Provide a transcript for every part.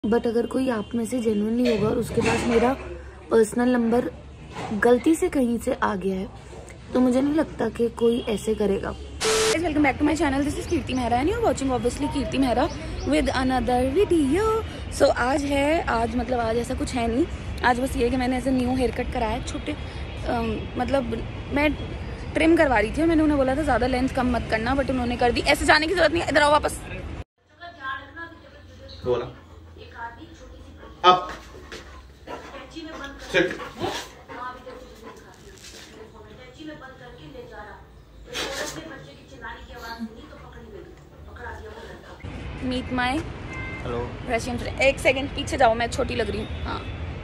But अगर कोई आप में से जेन्युइनली होगा और उसके पास मेरा पर्सनल नंबर गलती से कहीं से आ गया है तो मुझे नहीं लगता कि कोई ऐसे करेगा। Welcome back to my channel, this is Kirti Mehra and you are watching obviously Kirti Mehra with another video. So आज ऐसा कुछ है नहीं। आज बस ये कि मैंने ऐसे न्यू हेयर कट कराया है, छोटे मतलब मैं ट्रिम करवा रही थी और मैंने उन्हें बोला था ज़्यादा लेंथ कम मत करना, बट उन्होंने कर दी। ऐसे जाने की जरूरत नहीं, इधर आओ वापस। अब sit. Meet my hello Russian friend. एक सेकंड पीछे जाओ, मैं छोटी लग रही हूँ। हाँ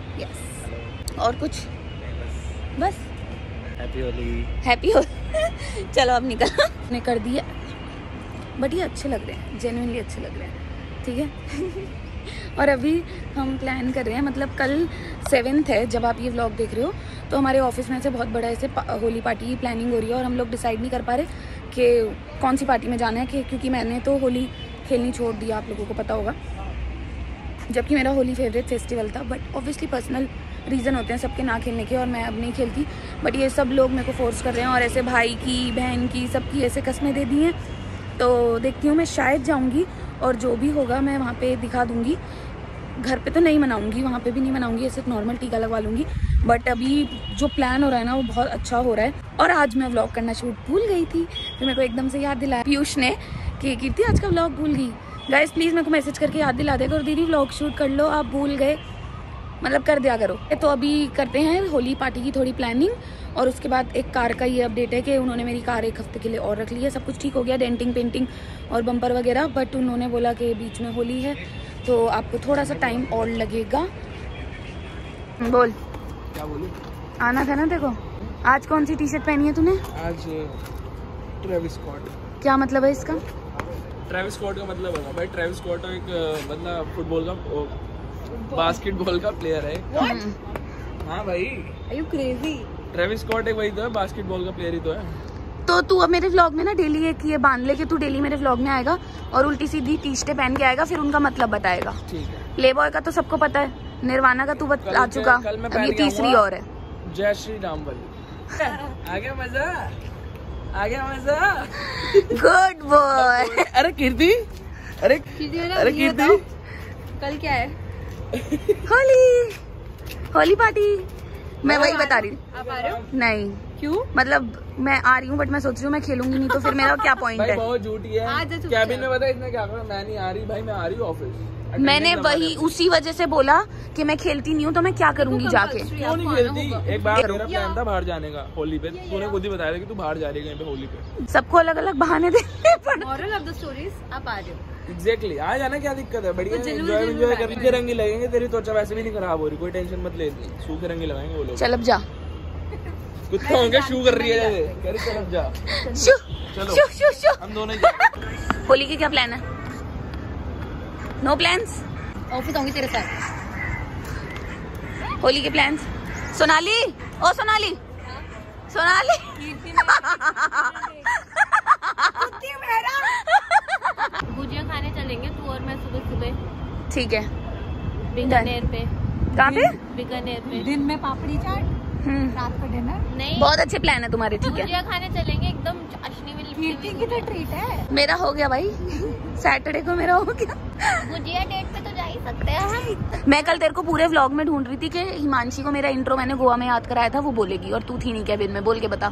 यस। और कुछ बस हैप्पी होली। हैप्पी हो चलो अब निकल ने कर दिया, बट ये अच्छे लग रहे हैं, जेन्युइनली अच्छे लग रहे हैं, ठीक है। और अभी हम प्लान कर रहे हैं, मतलब कल 7th है जब आप ये व्लॉग देख रहे हो, तो हमारे ऑफिस में से बहुत बड़ा ऐसे होली पार्टी की प्लानिंग हो रही है और हम लोग डिसाइड नहीं कर पा रहे कि कौन सी पार्टी में जाना है, क्योंकि मैंने तो होली खेलनी छोड़ दिया, आप लोगों को पता होगा, जबकि मेरा होली फेवरेट फेस्टिवल था। बट ऑब्वियसली पर्सनल रीज़न होते हैं सबके ना खेलने के, और मैं अब नहीं खेलती। बट ये सब लोग मेरे को फोर्स कर रहे हैं और ऐसे भाई की, बहन की, सबकी ऐसे कस्में दे दी हैं। तो देखती हूँ, मैं शायद जाऊँगी और जो भी होगा मैं वहाँ पे दिखा दूँगी। घर पे तो नहीं मनाऊँगी, वहाँ पे भी नहीं मनाऊँगी, ऐसे नॉर्मल टीका लगवा लूँगी। बट अभी जो प्लान हो रहा है ना वो बहुत अच्छा हो रहा है। और आज मैं व्लॉग करना शूट भूल गई थी, फिर मेरे को एकदम से याद दिलाया पीयूष ने कि कीर्ति आज का व्लॉग भूल गई। गाइस प्लीज़ मेरे को मैसेज करके याद दिला देगा और दीदी व्लॉग शूट कर लो, आप भूल गए, मतलब कर दिया करो। तो अभी करते हैं होली पार्टी की थोड़ी प्लानिंग, और उसके बाद एक कार का ये अपडेट है कि उन्होंने मेरी कार एक हफ्ते के लिए और रख ली है। सब कुछ ठीक हो गया, डेंटिंग पेंटिंग और बम्पर वगैरह, बट उन्होंने बोला कि बीच में होली है तो आपको थोड़ा सा टाइम और लगेगा। बोल क्या बोलूं? आना था ना। देखो आज कौन सी टी शर्ट पहनी है तूने? आज ट्रेविस स्कॉट। क्या मतलब है इसका? ट्रेविस स्कॉट का मतलब होगा भाई, ट्रेविस स्कॉट एक मतलब फुटबॉल का, बास्केटबॉल का प्लेयर है। हाँ भाई, Are you crazy? Travis Scott एक वही तो है, बास्केटबॉल का प्लेयर ही तो है। तो तू अब मेरे व्लॉग में ना डेली एक ये बांध ले कि तू डेली मेरे व्लॉग में आएगा और उल्टी सीधी टी शर्टें पहन के आएगा, फिर उनका मतलब बताएगा। ठीक है। प्ले बॉय का तो सबको पता है, निर्वाणा का तू बता चुका, अब ये तीसरी और है। जय श्री राम वाली। आ गया मजा, आ गया मजा। Good boy. अरे कीर्ति, अरे कीर्ति, कल क्या है? होली, होली पार्टी। मैं वही बता रही हूँ। आप आ रहे हो? नहीं, क्यों? मतलब मैं आ रही हूँ बट मैं सोच रही हूँ मैं खेलूंगी नहीं, तो फिर मेरा क्या पॉइंट भाई है? बहुत झूठी है। कैबिन में पता इसने क्या कहा, मैं नहीं आ रही भाई, मैं आ रही हूँ ऑफिस। मैंने वही उसी वजह से बोला कि मैं खेलती नहीं हूँ, तो मैं क्या करूंगी जाके? क्यों नहीं खेलती? एक बार मेरा प्लान था बाहर जाने का होली पे, तूने खुद ही बताया था कि तू बाहर जा रही है कहीं पे होली पे। सबको अलग अलग बहाने देने पड़ते। मॉरल ऑफ द स्टोरीज, आप आ रहे हो। एग्जैक्टली, आ जाना, क्या दिक्कत है? बढ़िया एंजॉय कर, सूखे रंगी लगेंगे, तेरी त्वचा वैसे भी नहीं खराब हो रही, कोई टेंशन मत ले, सूखे रंगी लगाएंगे वो लोग। चल अब जा। कुत्ता होंगे शू कर रही है, कह रही चल अब जा। चलो शू शू शू। हम दोनों ही जाएंगे। होली के क्या प्लान है? No plans? ऑफिस आऊंगी तेरे साथ। होली के प्लान्स? सोनाली, ओ सोनाली, सोनाली। भुजिया खाने चलेंगे तू और मैं सुबह सुबह। ठीक है, बीकानेर पे। कहाँ पे? बीकानेर पे। दिन में पापड़ी चाट, रात का डिनर। नहीं, बहुत अच्छे प्लान है तुम्हारे, ठीक है। भुजिया खाने चलेंगे, एकदम चाशनी में कीर्ति की तो ट्रीट है। मेरा हो गया भाई, सैटरडे को मेरा हो गया। भुजिया डेट पे तो जा ही सकते हैं हम। मैं कल तेरे को पूरे व्लॉग में ढूंढ रही थी कि हिमांशी को मेरा इंट्रो मैंने गोवा में याद कराया था, वो बोलेगी, और तू थी नहीं कैबिन में। बोल के बता।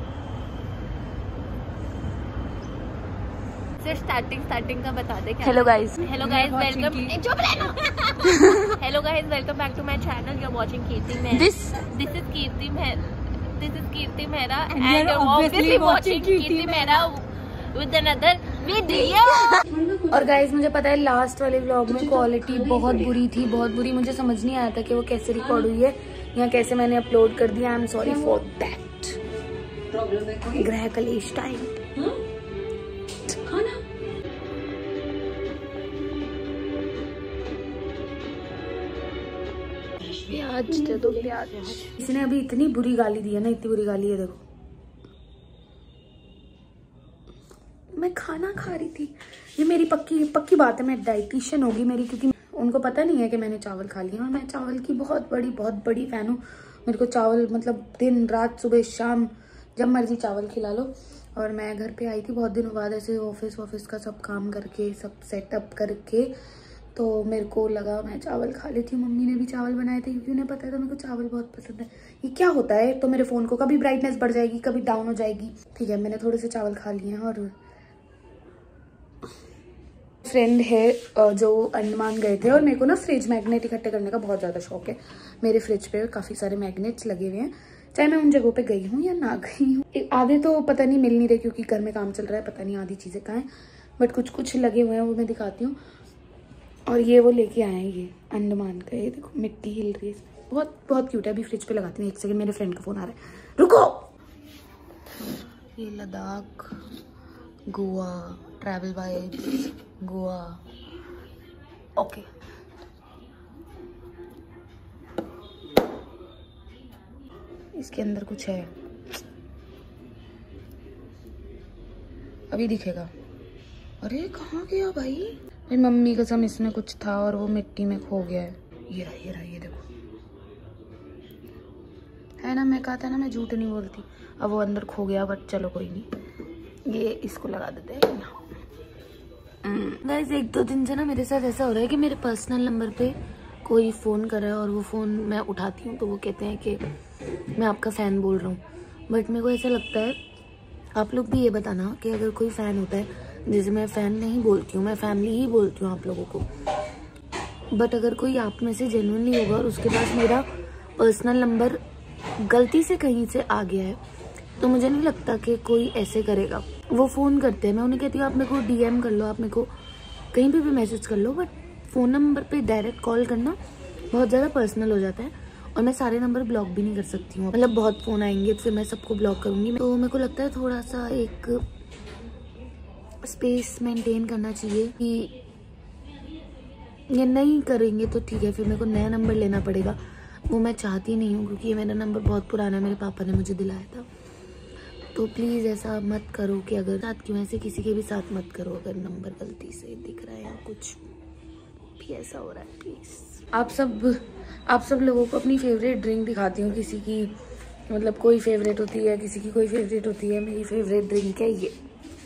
सिर्फ स्टार्टिंग का बता दे। Hello guys, hello guys, welcome. Hello guys, welcome back to my channel. You are watching Kirti Mehra. This is Kirti Mehra. This is Kirti Mehra and you are obviously watching Kirti Mehra with another video. और गाइस मुझे पता है लास्ट वाले व्लॉग में quality बहुत बुरी थी, बहुत बुरी। मुझे समझ नहीं आया था कि वो कैसे रिकॉर्ड हुई है या कैसे मैंने अपलोड कर दिया। I am sorry for that. ग्रह कलेश टाइम। प्याज दे दो, प्याज। इसने अभी इतनी बुरी गाली दी है ना, इतनी बुरी गाली है। देखो मैं खाना खा रही थी, ये मेरी पक्की बात है, मैं डाइटिशियन होगी मेरी, क्योंकि उनको पता नहीं है कि मैंने चावल खा लिए, और मैं चावल की बहुत बड़ी फ़ैन हूँ। मेरे को चावल मतलब दिन रात सुबह शाम जब मर्जी चावल खिला लो। और मैं घर पे आई थी बहुत दिनों बाद, ऐसे ऑफिस का सब काम करके, सब सेटअप करके, तो मेरे को लगा मैं चावल खा लेती हूँ। मम्मी ने भी चावल बनाए थे क्योंकि उन्हें पता था मेरे को चावल बहुत पसंद है। ये क्या होता है, तो मेरे फ़ोन को कभी ब्राइटनेस बढ़ जाएगी, कभी डाउन हो जाएगी। ठीक है, मैंने थोड़े से चावल खा लिए हैं। और फ्रेंड है जो अंडमान गए थे, और मेरे को ना फ्रिज मैग्नेट इकट्ठे करने का बहुत ज़्यादा शौक है। मेरे फ्रिज पे काफ़ी सारे मैग्नेट्स लगे हुए हैं, चाहे मैं उन जगहों पे गई हूँ या ना गई हूँ। आधे तो पता नहीं मिल नहीं रहे क्योंकि घर में काम चल रहा है, पता नहीं आधी चीज़ें कहाँ हैं, बट कुछ लगे हुए हैं, वो मैं दिखाती हूँ। और ये वो लेके आए हैं, ये अंडमान का, ये देखो मिट्टी हिल रही है, बहुत क्यूट है। अभी फ्रिज पे लगाती हूँ, एक सेकंड, मेरे फ्रेंड का फ़ोन आ रहा है, रुको। ये Ladakh, Goa, travel vibes, Goa. Okay, इसके अंदर कुछ है, अभी दिखेगा। अरे कहाँ गया भाई? मेरी मम्मी कसम, इसमें कुछ था और वो मिट्टी में खो गया है। ये रहा, ये देखो, है ना, मैं कहा था ना मैं झूठ नहीं बोलती। अब वो अंदर खो गया, बट चलो कोई नहीं, ये इसको लगा देते हैं। गाइस, 1-2 दिन से ना मेरे साथ ऐसा हो रहा है कि मेरे पर्सनल नंबर पे कोई फ़ोन कर रहा है और वो फ़ोन मैं उठाती हूँ तो वो कहते हैं कि मैं आपका फ़ैन बोल रहा हूँ। बट मेरे को ऐसा लगता है, आप लोग भी ये बताना कि अगर कोई फ़ैन होता है, जैसे मैं फ़ैन नहीं बोलती हूँ, मैं फैमिली ही बोलती हूँ आप लोगों को, बट अगर कोई आप में से जेन्युइनली होगा और उसके पास मेरा पर्सनल नंबर गलती से कहीं से आ गया है, तो मुझे नहीं लगता कि कोई ऐसे करेगा। वो फ़ोन करते हैं, मैं उन्हें कहती हूँ आप मेरे को DM कर लो, आप मेरे को कहीं पे भी मैसेज कर लो, बट फ़ोन नंबर पे डायरेक्ट कॉल करना बहुत ज़्यादा पर्सनल हो जाता है। और मैं सारे नंबर ब्लॉक भी नहीं कर सकती हूँ, मतलब बहुत फ़ोन आएंगे फिर मैं सबको ब्लॉक करूँगी। तो मेरे को लगता है थोड़ा सा एक स्पेस मेंटेन करना चाहिए कि ये नहीं करेंगे तो ठीक है, फिर मेरे को नया नंबर लेना पड़ेगा। वो मैं चाहती नहीं हूँ क्योंकि ये मेरा नंबर बहुत पुराना है, मेरे पापा ने मुझे दिलाया था। तो प्लीज़ ऐसा मत करो कि अगर साथ क्यों ऐसे किसी के भी साथ मत करो, अगर नंबर गलती से दिख रहा है या कुछ भी ऐसा हो रहा है, प्लीज़। आप सब लोगों को अपनी फेवरेट ड्रिंक दिखाती हूँ, किसी की मतलब कोई फेवरेट होती है, किसी की कोई फेवरेट होती है। मेरी फेवरेट ड्रिंक है ये,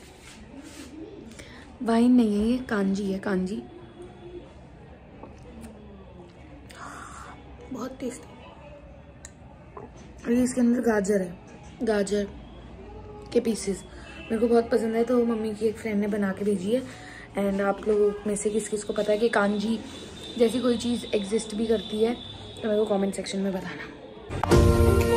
वाइन नहीं है, ये कांजी है, कांजी, बहुत टेस्टी। और ये इसके अंदर गाजर है, गाजर के पीसेस मेरे को बहुत पसंद है, तो मम्मी की एक फ्रेंड ने बना के भेजी है। एंड आप लोगों में से किस को पता है कि कांजी जैसी कोई चीज़ एग्जिस्ट भी करती है, तो मेरे को कमेंट सेक्शन में बताना।